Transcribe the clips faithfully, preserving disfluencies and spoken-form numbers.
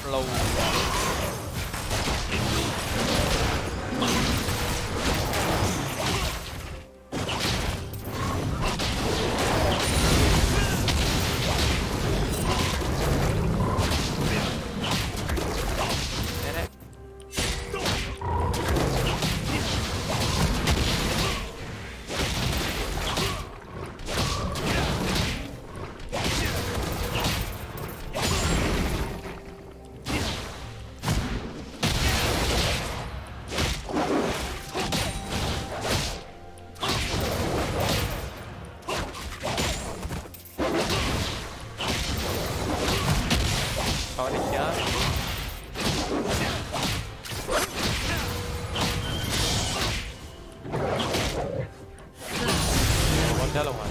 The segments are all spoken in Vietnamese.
lâu. Thôi đi chết. Con chết luôn rồi.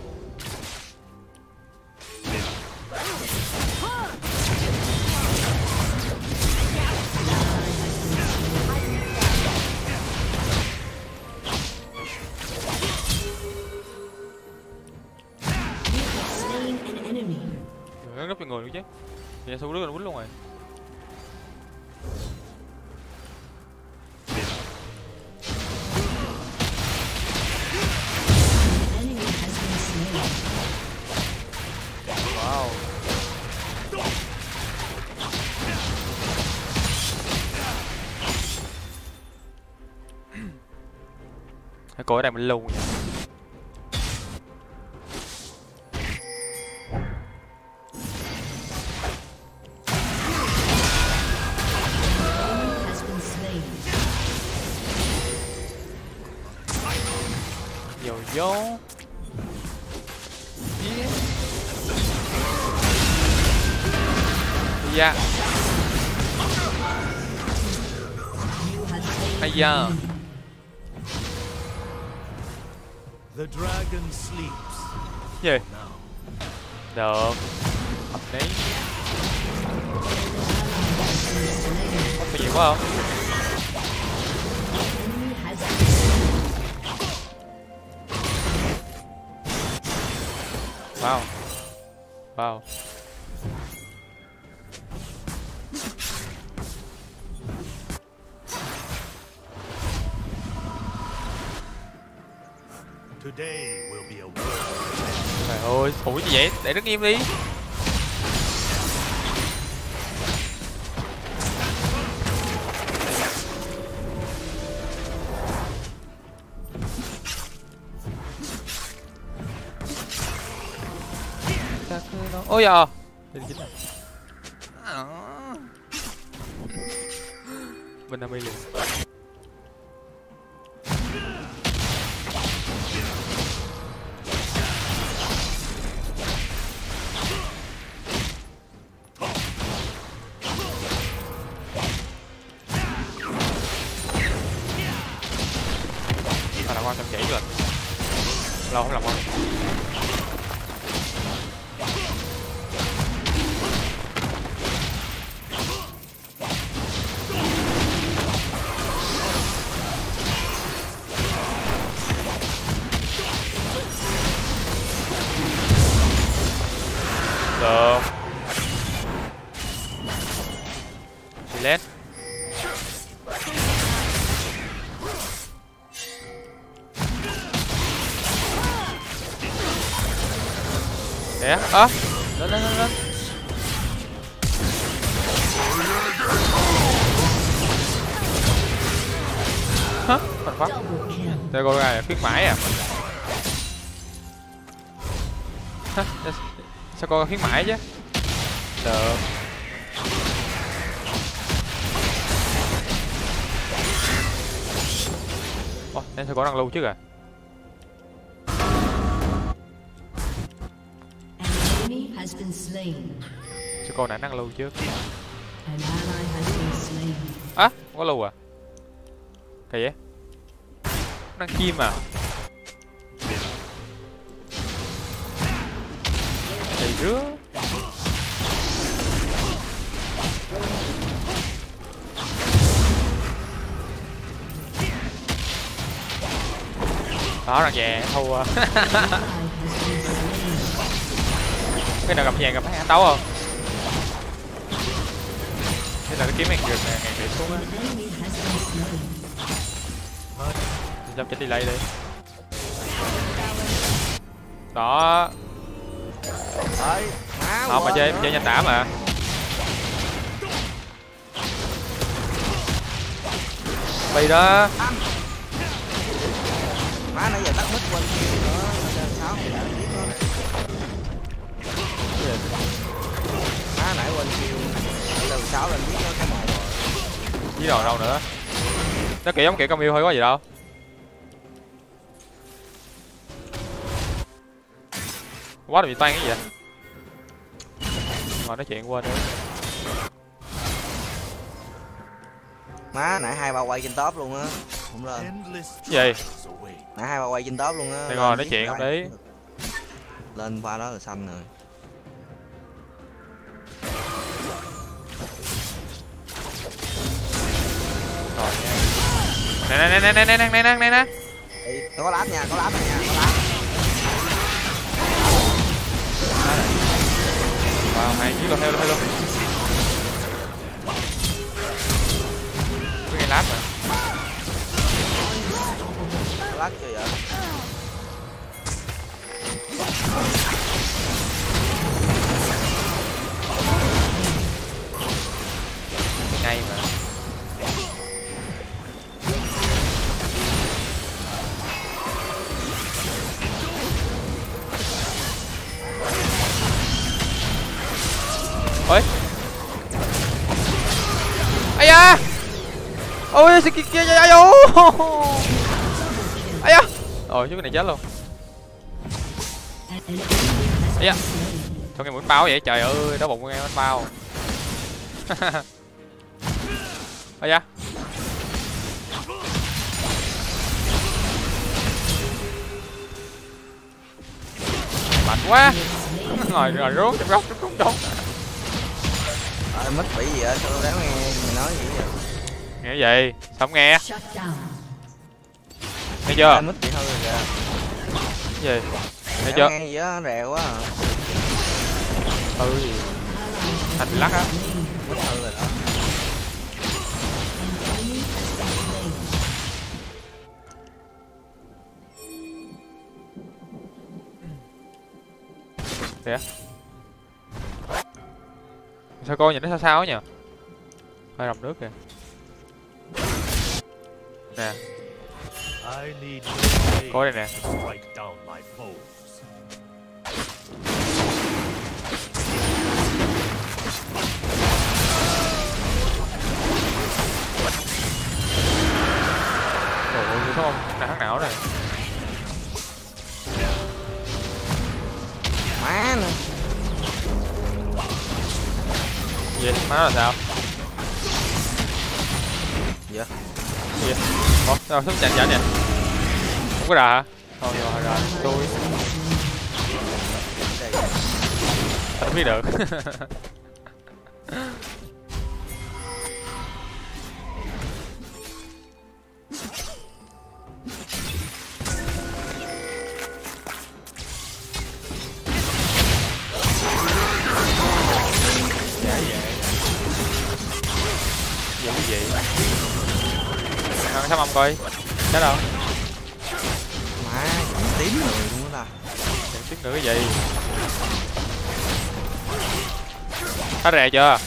Nó rất nhiều người nữa chứ. Thì sao đứa nó quýnh luôn rồi. Wow. Cái cô ở đây mình lâu nhỉ. Vô yeah. Dạ hay da. The dragon sleeps. Gì? Được. Hợp lý. Không phải gì quá không? Wow. Wow. Today will be a war. Trời ơi, thủ gì vậy? Để đứng im đi. Ôi giờ đây chính là bên Ami liền. À, làm con chăm chỉ rồi. Lâu không làm con. Được. Đi lên. Để á, à, lên lên lên lên. Hả? Phần phát. Đây coi này khuyến mãi à? Hả? Sao coi khuyến mãi chứ? Được. Ồ, nên sao có đang lưu chứ à? Sao con này đang lưu trước? À, có lưu à? Kỳ vậy? Đang chim à? Kỳ rứa. Đó là về thua. Cái nào gặp vàng gặp phải đấu không? Thế là cái kiếm hàng rừng này, hàng để xuống á. Dám chết đi lấy đi. Đó. Ơi, má Không mà chơi, chơi nhanh đã mà. Vì đó. Má nãy giờ tắt mic quên kia nữa, sao mày đã biết nó. Má nãy quên kêu lần sáu lên biết nó cái màu rồi. Với đồ đâu nữa. Nó kiểu giống kiểu con yêu thôi có gì đâu. Quá là bị toan cái gì vậy? Ngồi nói chuyện quên nữa. Má nãy hai ba quay trên top luôn á. Không lên. Endless Cái gì? trials await. Nãy hai ba quay trên top luôn á. Đây ngồi nói chuyện không đi. Lên pha đó là xanh rồi. Rồi nha. Nè nè nè nè nè nè nè nè nè. Nó có lát nha, có lát rồi nha, có lát. Wow, hay chứ luôn, theo luôn, theo luôn. Cái lát mà. Có lát chưa vậy? Ngay mà. Ôi. Ây da. Ôi cái kia kia ai ô. Ây da. Ôi chú cái này chết luôn. Ây da. Thôi cái mũi bao vậy trời ơi, đau bụng nghe bánh bao. Ây da. Mạnh quá. Ngồi rồi rốt trong góc trúng trúng. Ờ, mất bị gì vậy? Sao đâu đáng nghe mày nói gì vậy? Nghe gì? Sao không nghe? Nghe chưa? Mất bị hư rồi kìa. Cái gì? Nghe chưa? Nghe gì á, rèo quá à. Ừ gì? Thành bị lắc á. Mất hư rồi đó. Kìa. Sao cô nhìn nó sao sao nhỉ? Hơi rồng nước kìa. Nè. I need no blade Coi đây nè. to strike down my foes. Ôi ôi sao không? Nào thằng nào này? Má nè. Gì? Má là sao? Dạ. Gì? Ủa? Sao sắp chặn chặn vậy? Không có đà hả? Thôi rồi rồi, tôi không biết được. Giờ cái gì? Nào cái âm coi. Chết đâu? Má, tím người luôn đó ta. Chẳng tiếc nữa cái gì? Hết rè chưa?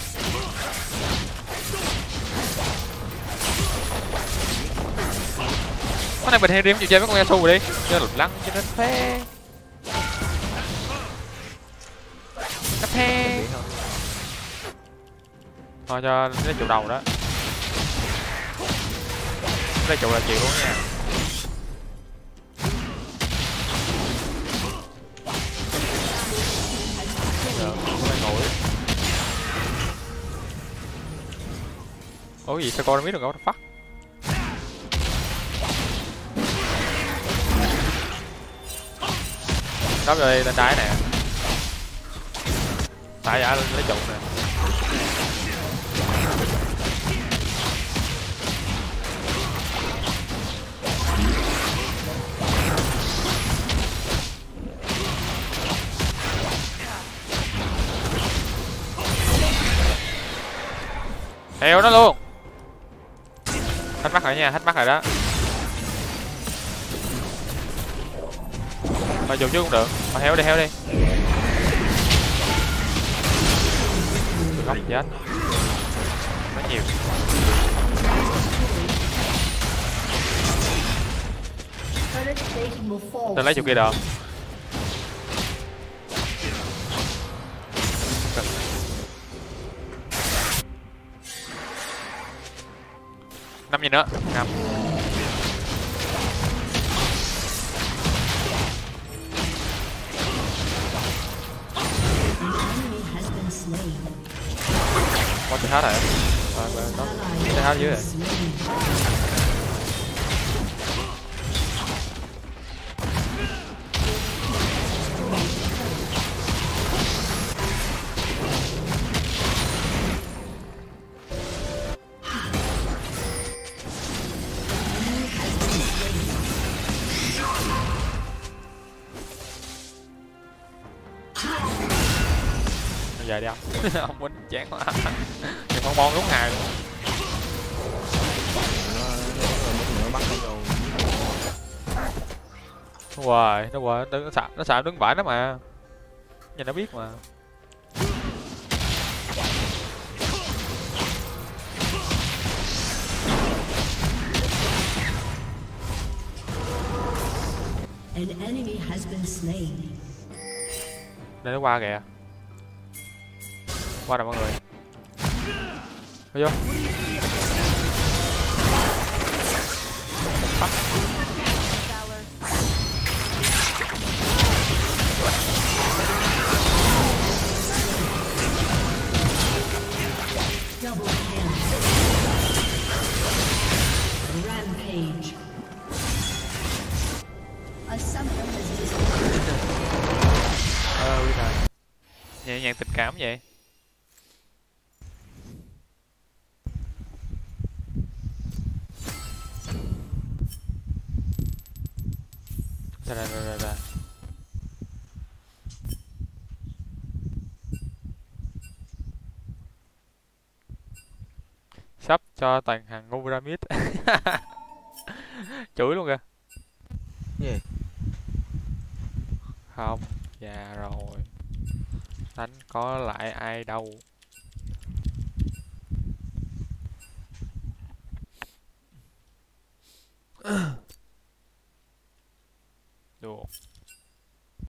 Cái này mình hay riêng chịu chơi với con Yasuo đi. Chơi lục lăng cho nên phê. Cắt phê. Thôi cho lấy trụ đầu đó. Lấy trụ là chịu luôn nha. Được, không phải ngồi. Ủa gì sao con biết được không? Fuck. Đắp vô đây lên đáy nè. Tại giả lấy trụ nè. Theo nó luôn. Hết mắt rồi nha, hết mắt rồi đó. Mà dùng chứ cũng được. Mà heo đi, heo đi. Góc chết. Nó nhiều. Tôi lấy chục kia được. Năm gì nữa? Năm. Có chết hết rồi. Rồi, rồi, có chết hết dưới rồi. Về đi ông. Ông quýnh chán quá. Thì con bon đúng hài luôn. Nó hoài, nó hoài, nó sợ, nó sợ đứng bãi đó mà. Nhìn nó biết mà. An enemy has been slain. Đây nó qua kìa. Qua rồi mọi người. Vô vô. Double kill. Rampage. A summoner has disappeared. Ờ biết rồi. Nhẹ nhàng tình cảm vậy. Ra ra ra ra ra. Sắp cho toàn hàng ngu pyramid. Chửi luôn kìa. Gì? Không, già rồi. Đánh có lại ai đâu.